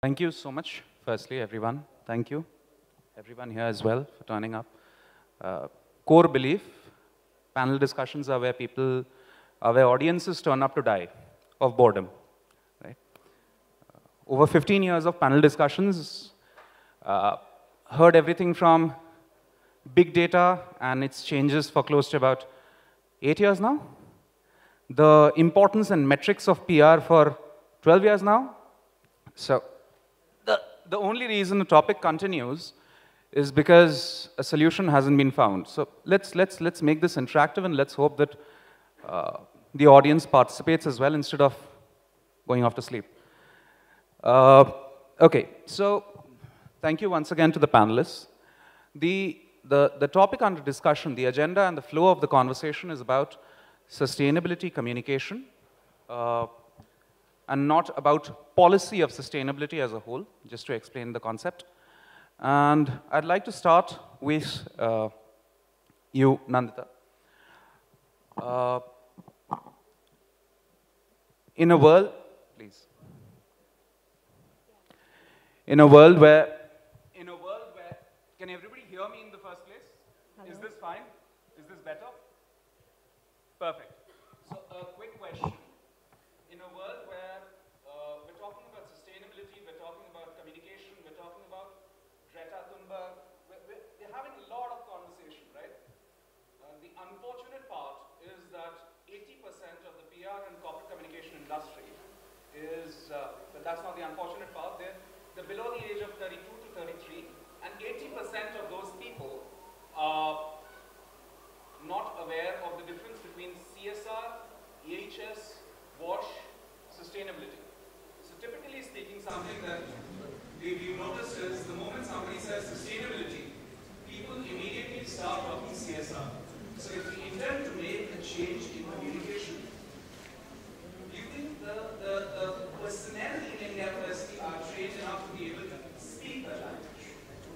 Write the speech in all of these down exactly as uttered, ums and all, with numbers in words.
Thank you so much, firstly, everyone. Thank you, everyone here as well, for turning up. Uh, core belief, panel discussions are where people, are where audiences turn up to die of boredom. Right? Uh, over fifteen years of panel discussions, uh, heard everything from big data and its changes for close to about eight years now. The importance and metrics of P R for twelve years now. So the, the only reason the topic continues is because a solution hasn't been found. So let's, let's, let's make this interactive, and let's hope that uh, the audience participates as well instead of going off to sleep. Uh, okay, so thank you once again to the panelists. The, the, the topic under discussion, the agenda and the flow of the conversation is about sustainability communication, uh, and not about policy of sustainability as a whole, just to explain the concept. And I'd like to start with uh, you, Nanditta. Uh, in a world, please. In a world where, in a world where, can everybody hear me in the first place? Hello? Is this fine? Is this better? Perfect. So a quick question. In a world where uh, we're talking about sustainability, we're talking about communication, we're talking about Greta Thunberg, we're, we're, we're having a lot of conversation, right? Uh, the unfortunate part is that eighty percent of the P R and corporate communication industry is, uh, but that's not the unfortunate part, they're, they're below the age of thirty-two to thirty-three, and eighty percent of those people are not aware of the difference between C S R, E H S, WASH, sustainability. So typically speaking, something that we've noticed is the moment somebody says sustainability, people immediately start talking C S R. So if we intend to make a change in communication, do you think the, the, the personnel in India University are trained enough to be able to speak that language?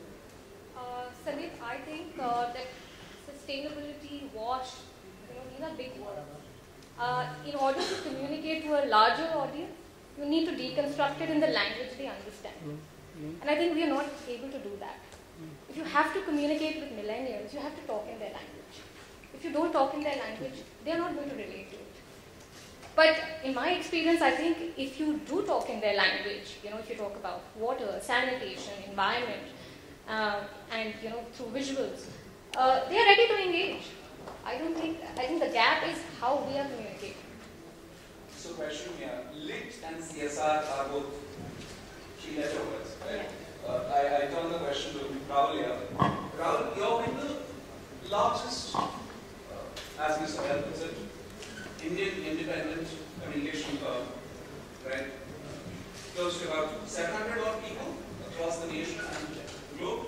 Uh, Sandeep, I think uh, that sustainability, WASH, you know, these are big words. Uh, in order to communicate to a larger audience, you need to deconstruct it in the language they understand. Mm-hmm. And I think we are not able to do that. Mm-hmm. If you have to communicate with millennials, you have to talk in their language. If you don't talk in their language, they are not going to relate to it. But in my experience, I think if you do talk in their language, you know, if you talk about water, sanitation, environment, uh, and, you know, through visuals, Uh, they are ready to engage. I don't think, I think the gap is how we are communicating. So question here, lit and C S R are both three letter words, right? Yeah. Uh, I, I turn the question to Rahul here. Rahul, you're in the largest, uh, as Mister Well puts it, Indian independent communication firm, right? Close to about seven hundred odd people across the nation and the globe.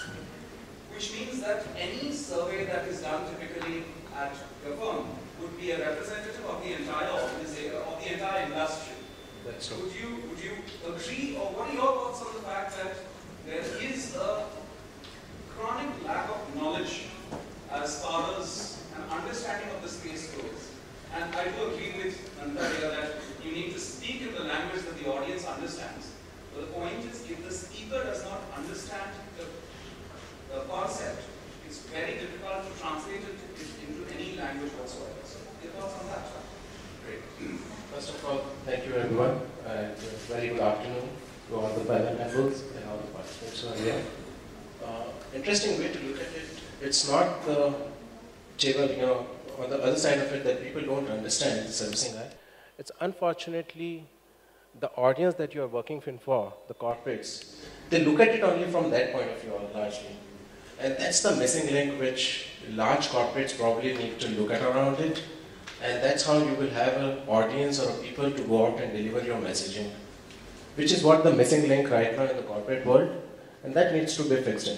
Which means that any survey that is done typically at your firm would be a representative of the entire organization, of the entire industry. That's true. Would you, would you agree, or what are your thoughts on the fact that there is a chronic lack of knowledge as far as an understanding of the space goes? And I do agree with Nanditta that you need to speak in the language that the audience understands. But the point is, if the speaker does not understand the The concept, it's very difficult to translate it into any language whatsoever. So, your thoughts on that? Great. First of all, thank you everyone, and uh, very good afternoon to all the panel members and all the participants who are here. Uh, interesting way to look at it. It's not the Chibber, you know, on the other side of it that people don't understand the servicing eye. It's unfortunately the audience that you are working for, the corporates, they look at it only from that point of view largely. And that's the missing link which large corporates probably need to look at around it. And that's how you will have an audience or people to go out and deliver your messaging. Which is what the missing link right now in the corporate world. And that needs to be fixed in.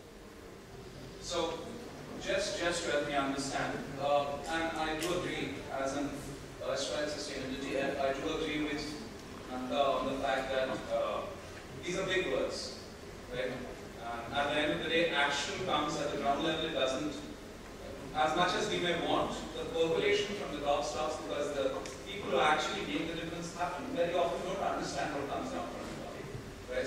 So, just, just to help me understand, uh, and I do agree as an erstwhile sustainability, and I do agree with Nanda on the fact that uh, these are big words, right? Um, at the end of the day, action comes at the ground level. It doesn't, as much as we may want, the percolation from the top stops because the people who actually make the difference happen very often don't understand what comes down from the top.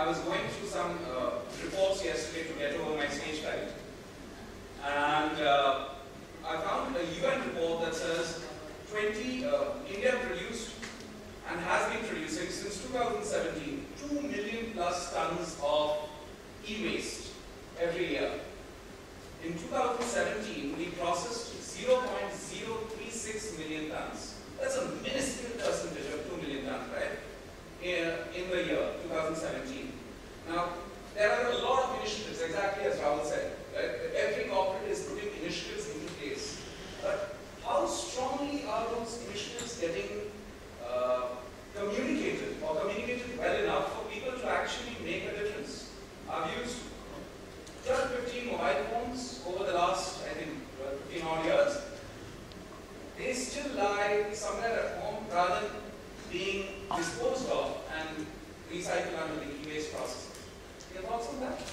was going through some uh, reports yesterday to get over my stage fright, and uh, I found a U N report that says twenty, uh, India produced and has been producing since two thousand seventeen two million plus tons of e-waste every year. In two thousand seventeen, we processed zero point zero three six million tons. That's a minuscule percentage of two million tons, right? In, in the year two thousand seventeen. Now, there are a lot of initiatives, exactly as Rahul said. Right? Every corporate is putting initiatives into place. But how strongly are those initiatives getting uh, communicated or communicated well enough for people to actually make a difference? I've used twelve, fifteen mobile phones over the last, I think, fifteen odd years. They still lie somewhere at home rather than being disposed of and recycled under the e-waste process. Your thoughts on that?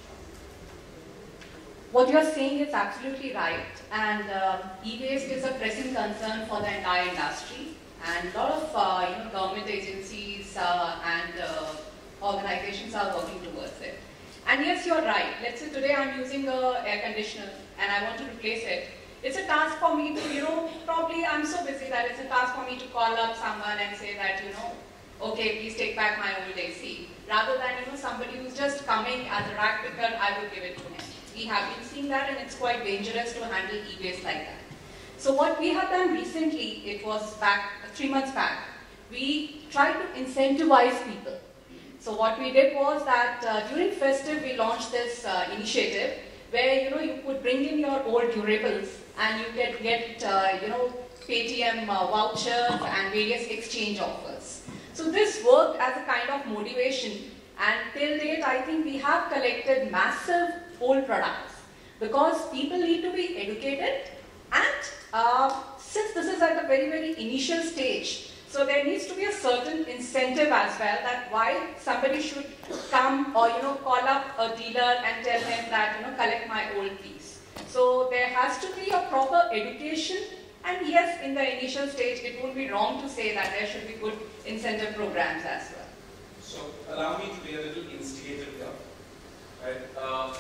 What you're saying is absolutely right, and uh, e-waste is a pressing concern for the entire industry, and a lot of uh, you know, government agencies uh, and uh, organizations are working towards it. And yes, you're right. Let's say today I'm using a air conditioner and I want to replace it. It's a task for me to, you know, probably I'm so busy that it's a task for me to call up someone and say that, you know, okay, please take back my old A C. Rather than, you know, somebody who's just coming as a rack picker, I would give it to him. We have been seeing that, and it's quite dangerous to handle e-waste like that. So what we have done recently, it was back, three months back, we tried to incentivize people. So what we did was that uh, during festive, we launched this uh, initiative where, you know, you could bring in your old durables and you can get, uh, you know, Paytm uh, vouchers and various exchange offers. So this worked as a kind of motivation, and till date, I think we have collected massive old products because people need to be educated, and uh, since this is at a very, very initial stage, so there needs to be a certain incentive as well that why somebody should come or, you know, call up a dealer and tell him that, you know, collect my old piece. So there has to be a proper education, and yes, in the initial stage, it would be wrong to say that there should be good incentive programs as well. So allow me to be a little instigative here. Right? Uh,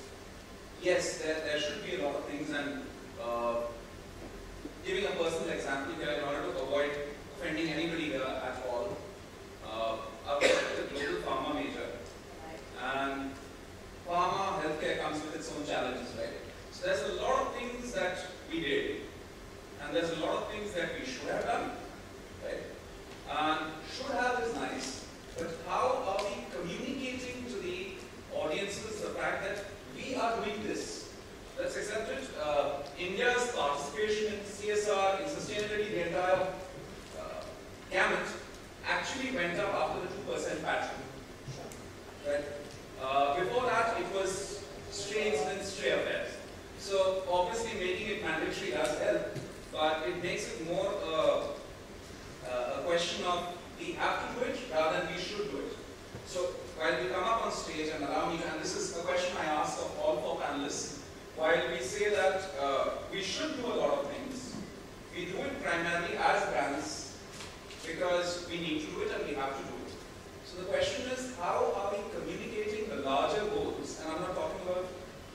yes, there, there should be a lot of things, and uh, giving a personal example here in order to avoid offending anybody here at all. Uh, I've worked with a global pharma major, and pharma healthcare comes with its own challenges, right? So there's a lot of things that we did, and there's a lot of things that we should have done, right? And should have is nice, but how are we communicating to the audiences the fact that we are doing this? Let's accept it. Uh, India's participation in C S R, in sustainability, the entire uh, gamut, actually went up after the two percent pattern. Right? Uh, before that, it was strains and stray affairs. So obviously making it mandatory does help, but it makes it more uh, uh, a question of we have to do it rather than we should do it. So while we come up on stage, and allow me, and this is a question I ask of all four panelists, while we say that uh, we should do a lot of things, we do it primarily as brands because we need to do it and we have to do it. So the question is, how are we communicating the larger goals? And I'm not talking about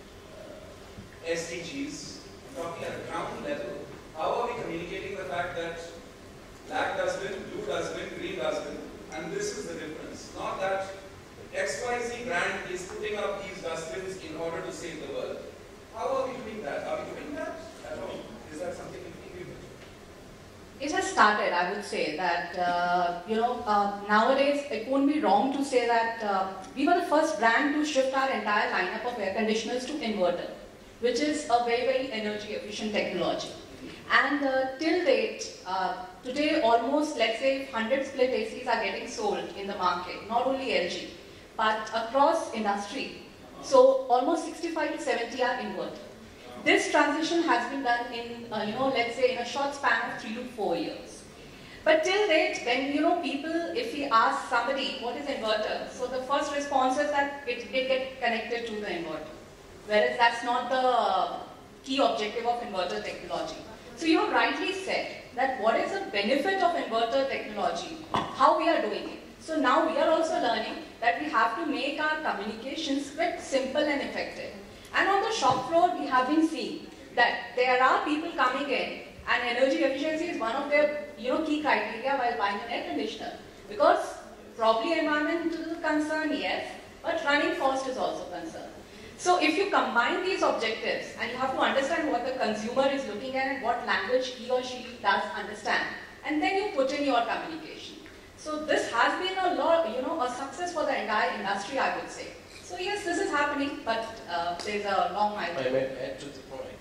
uh, S D Gs, I'm talking at a ground level. How are we communicating the fact that black dustbin, blue dustbin, green dustbin, and this is the difference. Not that X Y Z brand is putting up these dustbins in order to save the world. How are we doing that? Are we doing that at all? Is that something we do? It has started, I would say, that, uh, you know, uh, nowadays it won't be wrong to say that uh, we were the first brand to shift our entire lineup of air conditioners to inverter, which is a very, very energy efficient technology. And uh, till date, uh, today almost, let's say, one hundred split A Cs are getting sold in the market, not only L G, but across industry. So almost sixty-five to seventy are inverter. This transition has been done in, uh, you know, let's say in a short span of three to four years. But till date, when, you know, people, if we ask somebody what is inverter, so the first response is that it, it gets connected to the inverter. Whereas that's not the key objective of inverter technology. So you have rightly said that what is the benefit of inverter technology, how we are doing it. So now we are also learning that we have have to make our communications quick, simple and effective. And on the shop floor, we have been seeing that there are people coming in and energy efficiency is one of their you know, key criteria while buying an air conditioner. Because probably environmental concern, yes, but running cost is also concerned. So if you combine these objectives and you have to understand what the consumer is looking at and what language he or she does understand, and then you put in your communication. So this has been a lot, you know, a success for the entire industry, I would say. So yes, this is happening, but uh, there's a long mile. I may add to the point.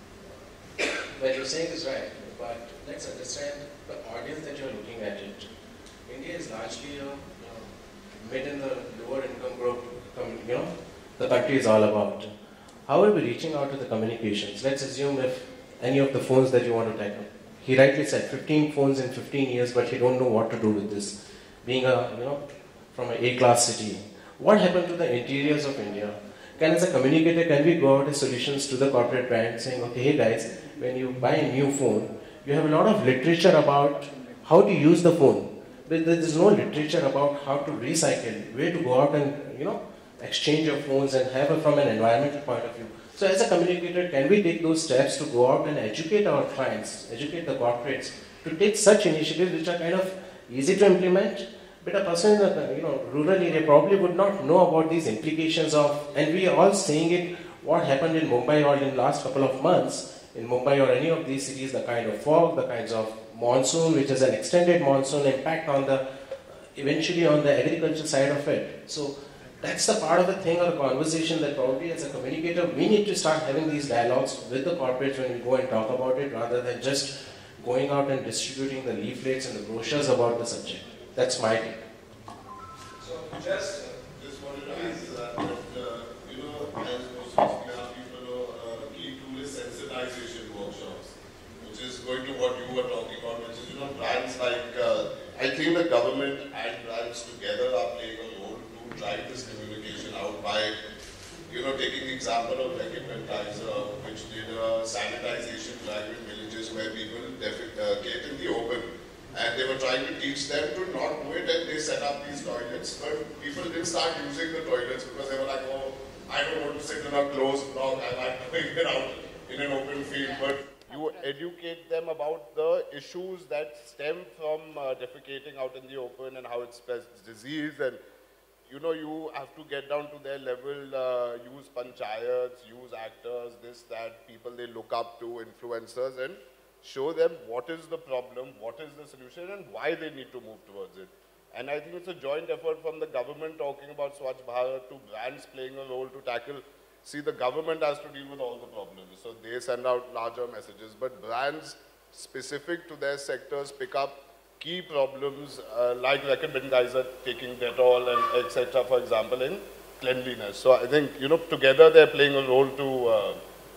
What you're saying is right, but let's understand the audience that you're looking at it. India is largely a you know, mid and the lower income group, you know, the country is all about. How are we reaching out to the communications? Let's assume if any of the phones that you want to tackle. He rightly said fifteen phones in fifteen years, but he don't know what to do with this. Being a, you know, from an A-class city. What happened to the interiors of India? Can, as a communicator, can we go out with solutions to the corporate brand saying, okay, hey guys, when you buy a new phone, you have a lot of literature about how to use the phone. But there is no literature about how to recycle, where to go out and, you know, exchange your phones and have it from an environmental point of view. So as a communicator, can we take those steps to go out and educate our clients, educate the corporates, to take such initiatives which are kind of easy to implement, but a person in a you know, rural area probably would not know about these implications of, and we are all seeing it, what happened in Mumbai or in the last couple of months, in Mumbai or any of these cities, the kind of fog, the kinds of monsoon, which is an extended monsoon, impact on the, eventually on the agriculture side of it. So that's the part of the thing or the conversation that probably as a communicator, we need to start having these dialogues with the corporates when we go and talk about it, rather than just going out and distributing the leaflets and the brochures about the subject. That's my take. So just, uh, just wanted to ask that, that uh, you know, as most of the people know, uh, key tool is sensitization workshops, which is going to what you were talking about, which is, you know, brands like, uh, I think the government and brands together are playing a role to drive this communication out by, you know, taking the example of Adfactors, which did a sanitization drive in villages where people defecate in the open. And they were trying to teach them to not do it, and they set up these toilets, but people didn't start using the toilets because they were like, oh, I don't want to sit in a closed block, I like doing it out in an open field. But you educate them about the issues that stem from uh, defecating out in the open and how it spreads disease, and you know, you have to get down to their level, uh, use panchayats, use actors, this, that, people they look up to, influencers, and show them what is the problem, what is the solution, and why they need to move towards it. And I think it's a joint effort from the government talking about Swachh Bharat to brands playing a role to tackle. See, the government has to deal with all the problems, so they send out larger messages, but brands specific to their sectors pick up key problems uh, like recommend guys are taking Dettol and et cetera, for example, in cleanliness. So I think, you know, together they're playing a role to, uh,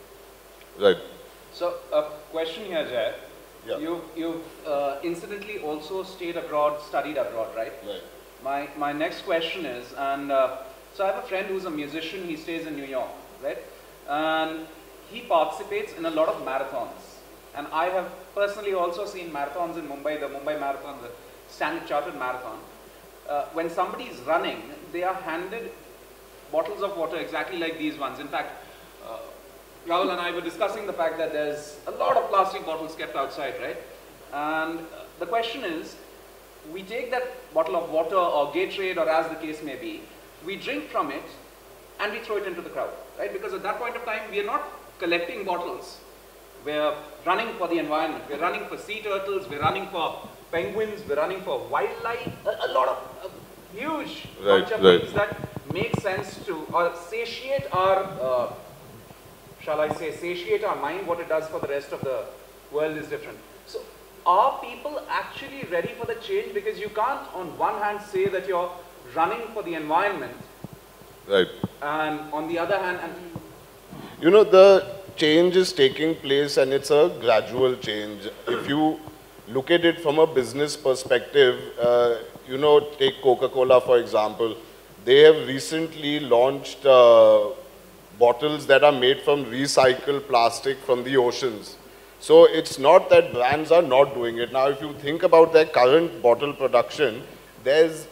right. So a question here, Jay. Yeah. You've, you've uh, incidentally also stayed abroad, studied abroad, right? Right. My, my next question is, and uh, so I have a friend who's a musician, he stays in New York, right? And he participates in a lot of marathons. And I have personally also seen marathons in Mumbai, the Mumbai Marathon, the Standard Chartered Marathon. Uh, when somebody is running, they are handed bottles of water exactly like these ones. In fact, uh, Rahul and I were discussing the fact that there's a lot of plastic bottles kept outside, right? And uh, the question is, we take that bottle of water or Gatorade or as the case may be, we drink from it and we throw it into the crowd, right? Because at that point of time, we are not collecting bottles. We're running for the environment. We're running for sea turtles. We're running for penguins. We're running for wildlife. A, a lot of a huge right, bunch of right. things that make sense to or satiate our, uh, shall I say, satiate our mind. What it does for the rest of the world is different. So are people actually ready for the change? Because you can't on one hand say that you're running for the environment. Right. And on the other hand, and you know, the change is taking place and it's a gradual change. If you look at it from a business perspective, uh, you know, take Coca-Cola for example. They have recently launched uh, bottles that are made from recycled plastic from the oceans. So it's not that brands are not doing it. Now, if you think about their current bottle production, there's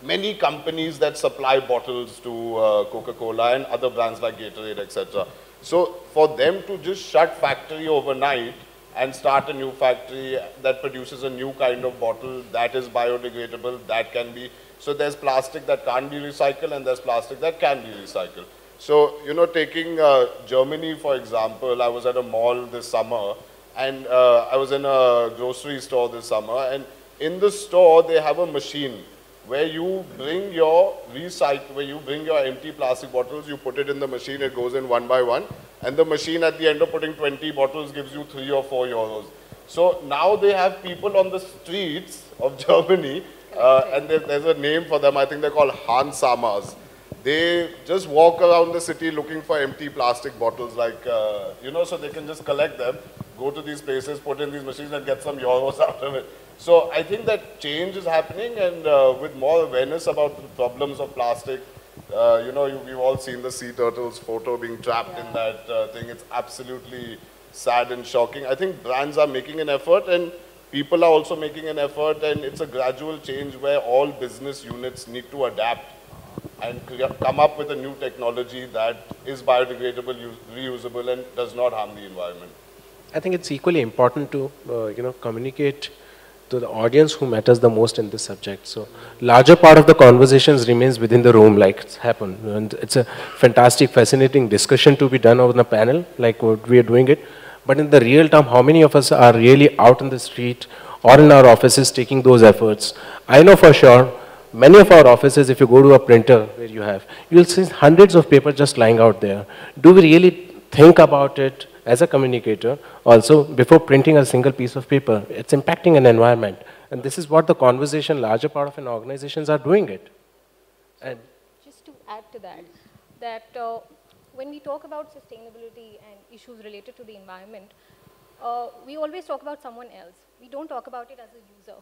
many companies that supply bottles to uh, Coca-Cola and other brands like Gatorade, et cetera. So for them to just shut factory overnight and start a new factory that produces a new kind of bottle that is biodegradable, that can be, so there's plastic that can't be recycled and there's plastic that can be recycled. So, you know, taking uh, Germany, for example, I was at a mall this summer and uh, I was in a grocery store this summer, and in the store they have a machine where you bring your recycle, where you bring your empty plastic bottles, you put it in the machine, it goes in one by one, and the machine at the end of putting twenty bottles gives you three or four euros. So now they have people on the streets of Germany, uh, and there, there's a name for them, I think they're called Hansamas. They just walk around the city looking for empty plastic bottles, like, uh, you know, so they can just collect them, go to these places, put in these machines and get some euros out of it. So I think that change is happening, and uh, with more awareness about the problems of plastic, uh, you know, you, we've all seen the sea turtles photo being trapped yeah. in that uh, thing. It's absolutely sad and shocking. I think brands are making an effort and people are also making an effort, and it's a gradual change where all business units need to adapt and come up with a new technology that is biodegradable, reusable, and does not harm the environment. I think it's equally important to, uh, you know, communicate to the audience who matters the most in this subject. So, larger part of the conversations remains within the room, like it's happened. And it's a fantastic, fascinating discussion to be done on the panel, like what we are doing it. But in the real time, how many of us are really out in the street or in our offices taking those efforts? I know for sure, many of our offices, if you go to a printer where you have, you'll see hundreds of papers just lying out there. Do we really think about it as a communicator also before printing a single piece of paper? It's impacting an environment. And this is what the conversation, larger part of an organizations are doing it. And just to add to that, that uh, when we talk about sustainability and issues related to the environment, uh, we always talk about someone else. We don't talk about it as a user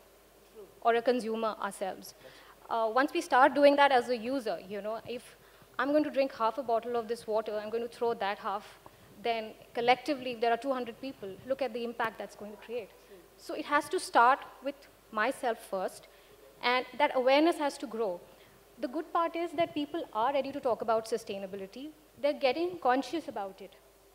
or a consumer ourselves. Uh, once we start doing that as a user, you know, if I'm going to drink half a bottle of this water, I'm going to throw that half, then collectively, if there are two hundred people, look at the impact that's going to create. So it has to start with myself first, and that awareness has to grow. The good part is that people are ready to talk about sustainability. They're getting conscious about it.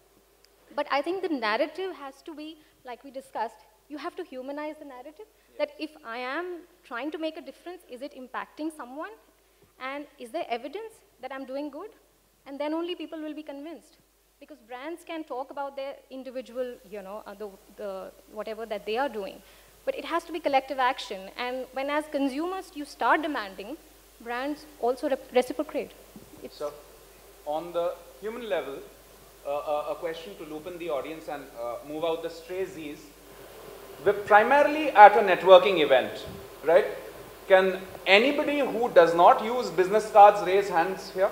But I think the narrative has to be, like we discussed, you have to humanize the narrative, that if I am trying to make a difference, is it impacting someone? And is there evidence that I'm doing good? And then only people will be convinced. Because brands can talk about their individual, you know, uh, the, the, whatever that they are doing. But it has to be collective action. And when as consumers you start demanding, brands also reciprocate. It's so, on the human level, uh, uh, a question to loop in the audience and uh, move out the stray Z's. We're primarily at a networking event, right? Can anybody who does not use business cards raise hands here?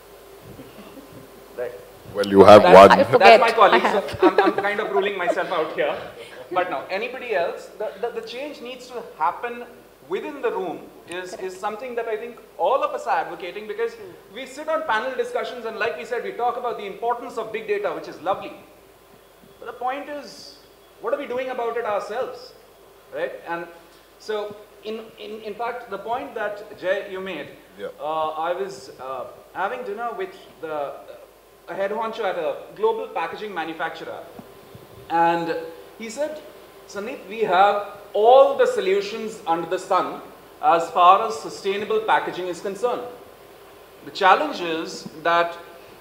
Right. Well, you have that's, one. I forget. That's my colleague, so I'm, I'm kind of ruling myself out here. But now, anybody else, the, the, the change needs to happen within the room is, is something that I think all of us are advocating, because we sit on panel discussions and like we said, we talk about the importance of big data, which is lovely. But the point is, what are we doing about it ourselves, right? And so, in, in, in fact, the point that Jay, you made, yeah. uh, I was uh, having dinner with the, a head honcho at a global packaging manufacturer. And he said, Sandeep, we have all the solutions under the sun as far as sustainable packaging is concerned. The challenge is that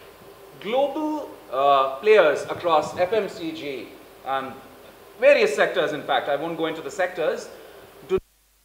global uh, players across F M C G and various sectors, in fact, I won't go into the sectors, do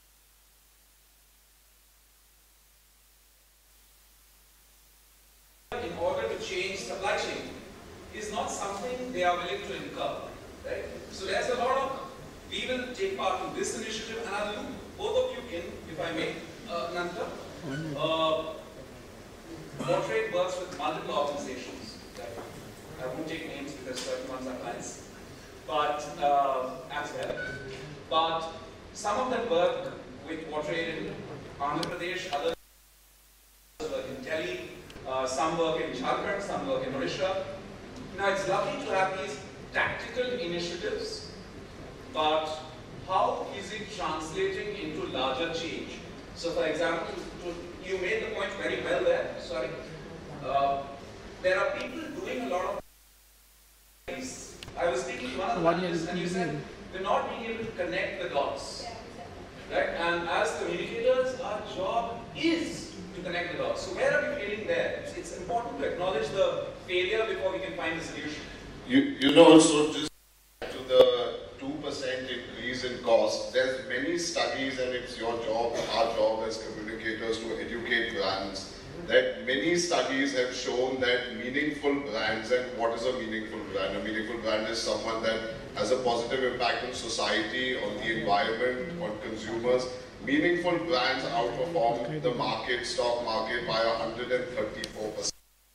in order to change supply chain is not something they are willing to incur, right? So there's a lot of, we will take part in this initiative, and I'll loop both of you in, if I may, uh, Nanditta. Uh, WaterAid works with multiple organizations. I won't take names because certain ones are clients, but uh, as well. But some of them work with WaterAid in Andhra Pradesh, others work in Delhi, uh, some work in Jharkhand, some work in Odisha. Now it's lovely to have these tactical initiatives, but how is it translating into larger change? So for example, to, you made the point very well there, sorry. Uh, there are people doing a lot of things. I was thinking one of the managers and you said, we're not being able to connect the dots. Right? And as communicators, our job is to connect the dots. So where are we failing there? It's, it's important to acknowledge the failure before we can find the solution. You, you know, so just to the two percent increase in cost, there's many studies, and it's your job, our job as communicators to educate brands, that many studies have shown that meaningful brands, and what is a meaningful brand? A meaningful brand is someone that has a positive impact on society, on the environment, on consumers. Meaningful brands outperform the market, stock market by one hundred thirty-four percent.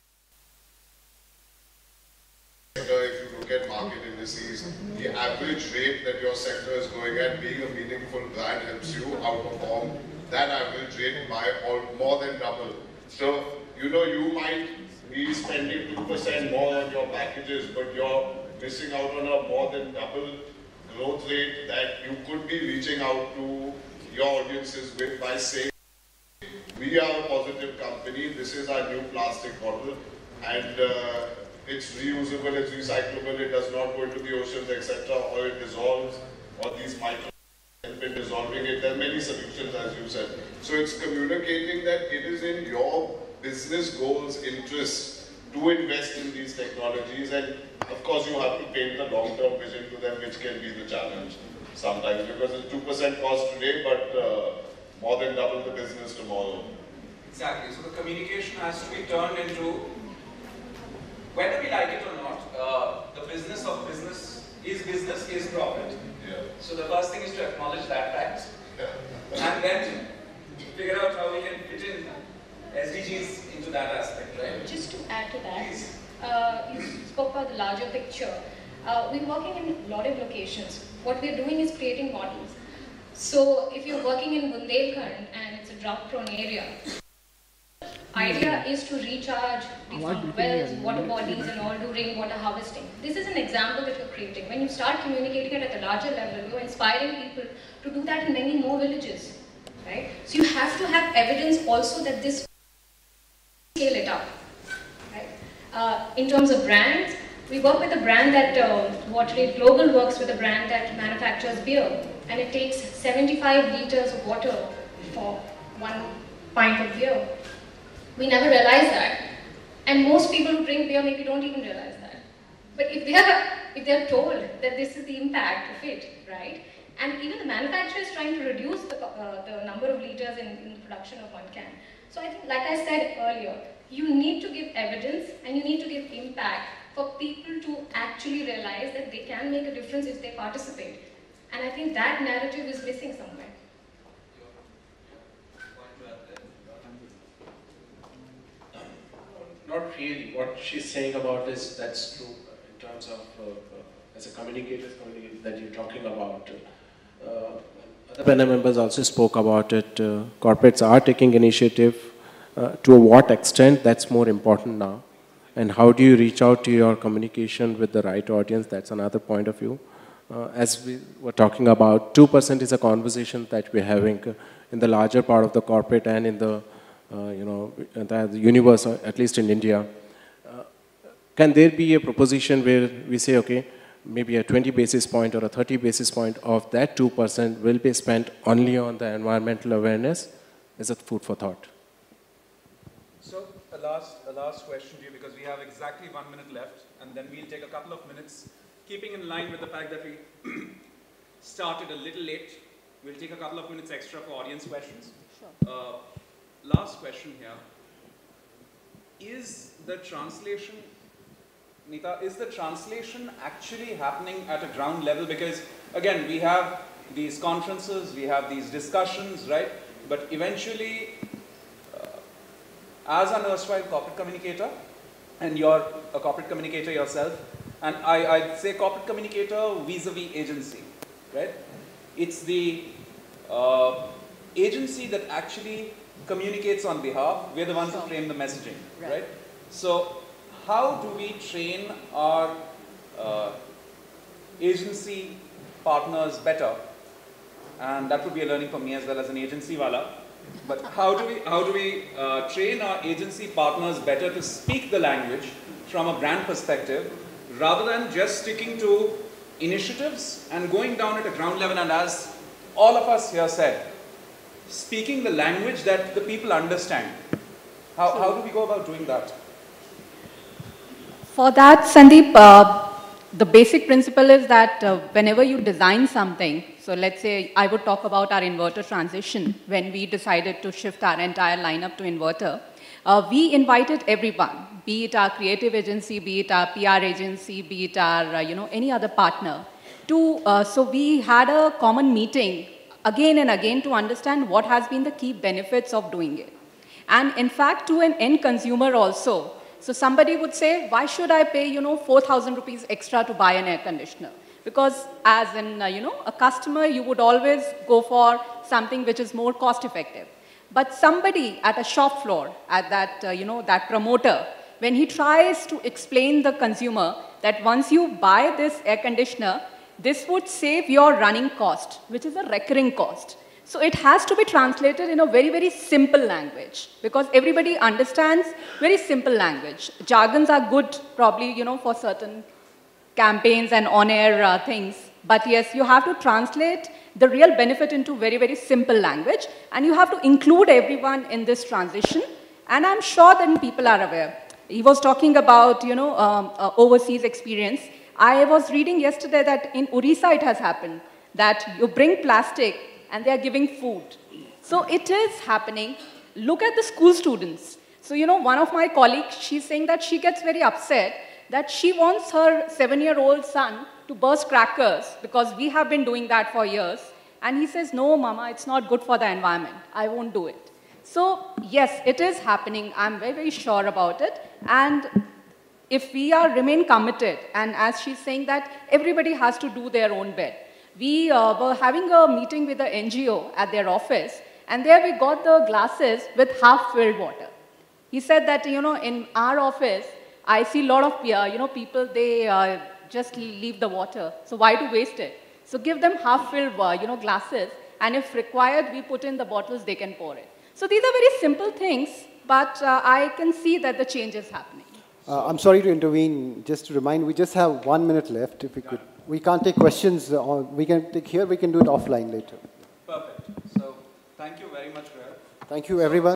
If you look at market indices, the average rate that your sector is going at, being a meaningful brand helps you outperform that average rate by all, more than double. So, you know, you might be spending two percent more on your packages, but you're missing out on a more than double growth rate that you could be reaching out to your audiences with by saying, we are a positive company, this is our new plastic bottle, and uh, it's reusable, it's recyclable, it does not go into the oceans, et cetera, or it dissolves, or these micro help in dissolving it. There are many solutions, as you said. So it's communicating that it is in your business goals, interests to invest in these technologies, and of course you have to paint the long-term vision to them, which can be the challenge sometimes, because it's two percent cost today, but uh, more than double the business tomorrow. Exactly. So the communication has to be turned into, whether we like it or not, uh, the business of business is business, is profit. Yeah. So the first thing is to acknowledge that fact, yeah. And then figure out how we can fit in S D Gs into that aspect, right? Just to add to that, uh, you spoke about the larger picture. Uh, we're working in a lot of locations. What we're doing is creating models. So if you're working in Bundelkhand and it's a drought-prone area, idea is to recharge defunct wells, water bodies, and all do rainwater harvesting. This is an example that you're creating. When you start communicating it at a larger level, you're inspiring people to do that in many more villages, right? So you have to have evidence also that this scale it up, right? Uh, in terms of brands, we work with a brand that uh, WaterAid Global works with a brand that manufactures beer, and it takes seventy-five liters of water for one pint of beer. We never realize that, and most people who drink beer maybe don't even realize that. But if they are, if they are told that this is the impact of it, right? And even the manufacturer is trying to reduce the, uh, the number of liters in, in the production of one can. So I think, like I said earlier, you need to give evidence and you need to give impact for people to actually realize that they can make a difference if they participate. And I think that narrative is missing somewhere. Not really. What she's saying about this, that's true in terms of, uh, uh, as a communicator that you're talking about. Uh, other panel members also spoke about it. Uh, corporates are taking initiative. Uh, to what extent, that's more important now. And how do you reach out to your communication with the right audience? That's another point of view. Uh, as we were talking about, two percent is a conversation that we're having uh, in the larger part of the corporate and in the Uh, you know, the, the universe, uh, at least in India. Uh, can there be a proposition where we say, okay, maybe a twenty basis point or a thirty basis point of that two percent will be spent only on the environmental awareness? Is it food for thought? So a last, a last question to you, because we have exactly one minute left, and then we'll take a couple of minutes, keeping in line with the fact that we started a little late. We'll take a couple of minutes extra for audience questions. Sure. Uh, Last question here. Is the translation, Neeta, is the translation actually happening at a ground level? Because again, we have these conferences, we have these discussions, right? But eventually, uh, as an erstwhile corporate communicator, and you're a corporate communicator yourself, and I, I'd say corporate communicator vis-a-vis agency, right? It's the uh, agency that actually communicates on behalf. We're the ones who frame the messaging, right? right? So how do we train our uh, agency partners better? And that would be a learning for me as well as an agency wala. But how do we, how do we uh, train our agency partners better to speak the language from a brand perspective, rather than just sticking to initiatives and going down at a ground level, and as all of us here said, speaking the language that the people understand. How, how do we go about doing that? For that, Sandeep, uh, the basic principle is that uh, whenever you design something, so let's say I would talk about our inverter transition, when we decided to shift our entire lineup to inverter, uh, we invited everyone, be it our creative agency, be it our P R agency, be it our, uh, you know, any other partner, to, uh, so we had a common meeting again and again to understand what has been the key benefits of doing it. And in fact, to an end consumer also. So somebody would say, why should I pay, you know, four thousand rupees extra to buy an air conditioner? Because as in, uh, you know, a customer, you would always go for something which is more cost effective. But somebody at a shop floor, at that, uh, you know, that promoter, when he tries to explain the consumer that once you buy this air conditioner, this would save your running cost, which is a recurring cost. So it has to be translated in a very, very simple language, because everybody understands very simple language. Jargons are good probably, you know, for certain campaigns and on-air uh, things. But yes, you have to translate the real benefit into very, very simple language. And you have to include everyone in this transition. And I'm sure that people are aware. He was talking about, you know, um, uh, overseas experience. I was reading yesterday that in Orissa it has happened, that you bring plastic and they are giving food. So it is happening. Look at the school students. So, you know, one of my colleagues, she's saying that she gets very upset that she wants her seven-year-old son to burst crackers because we have been doing that for years. And he says, no, Mama, it's not good for the environment. I won't do it. So, yes, it is happening. I'm very, very sure about it. And if we are remain committed, and as she's saying that everybody has to do their own bit. We uh, were having a meeting with the N G O at their office, and there we got the glasses with half-filled water. He said that, you know, in our office, I see a lot of, uh, you know, people, they uh, just leave the water. So why to waste it? So give them half-filled, uh, you know, glasses, and if required, we put in the bottles, they can pour it. So these are very simple things, but uh, I can see that the change is happening. Uh, I'm sorry to intervene. Just to remind, we just have one minute left. If we could, we can't take questions. On, we can take here. We can do it offline later. Perfect. So thank you very much, Rahul. Thank you, everyone.